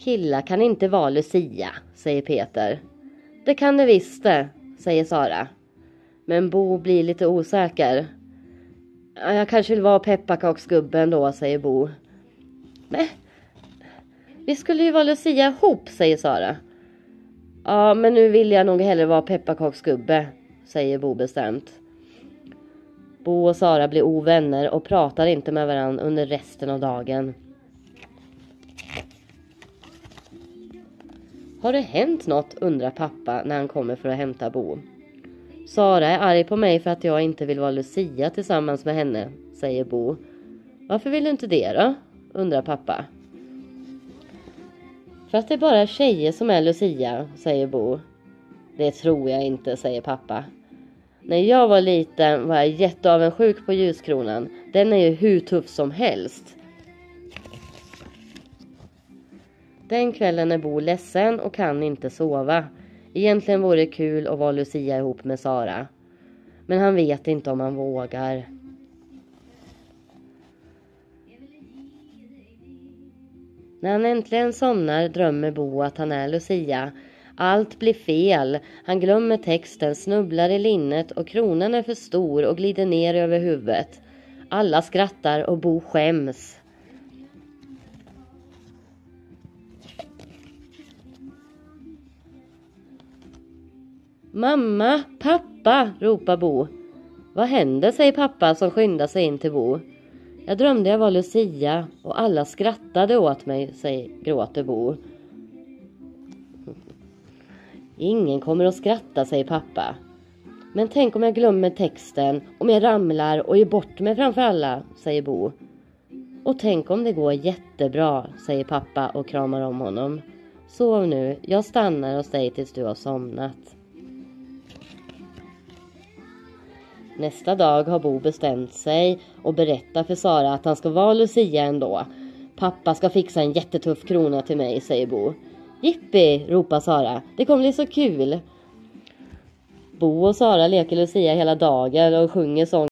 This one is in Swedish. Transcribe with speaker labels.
Speaker 1: Killar kan inte vara Lucia, säger Peter. Det kan det visst det, säger Sara. Men Bo blir lite osäker. Jag kanske vill vara pepparkaksgubben då, säger Bo. Men vi skulle ju vara Lucia ihop, säger Sara. Ja, men nu vill jag nog hellre vara pepparkaksgubbe, säger Bo bestämt. Bo och Sara blir ovänner och pratar inte med varandra under resten av dagen. Har det hänt något, undrar pappa när han kommer för att hämta Bo. Sara är arg på mig för att jag inte vill vara Lucia tillsammans med henne, säger Bo. Varför vill du inte det då, undrar pappa. För att det är bara tjejer som är Lucia, säger Bo. Det tror jag inte, säger pappa. När jag var liten var jag jätteavundsjuk på ljuskronan. Den är ju hur tuff som helst. Den kvällen är Bo ledsen och kan inte sova. Egentligen vore det kul att vara Lucia ihop med Sara. Men han vet inte om han vågar. När han äntligen somnar drömmer Bo att han är Lucia. Allt blir fel. Han glömmer texten, snubblar i linnet och kronan är för stor och glider ner över huvudet. Alla skrattar och Bo skäms. Mamma, pappa, ropar Bo. Vad händer, säger pappa som skyndar sig in till Bo. Jag drömde jag var Lucia och alla skrattade åt mig, gråter Bo. Ingen kommer att skratta, säger pappa. Men tänk om jag glömmer texten, om jag ramlar och är bort mig framför alla, säger Bo. Och tänk om det går jättebra, säger pappa och kramar om honom. Sov nu, jag stannar hos dig tills du har somnat. Nästa dag har Bo bestämt sig och berättar för Sara att han ska vara Lucia ändå. Pappa ska fixa en jättetuff krona till mig, säger Bo. Jippi, ropar Sara. Det kommer bli så kul. Bo och Sara leker Lucia hela dagen och sjunger sång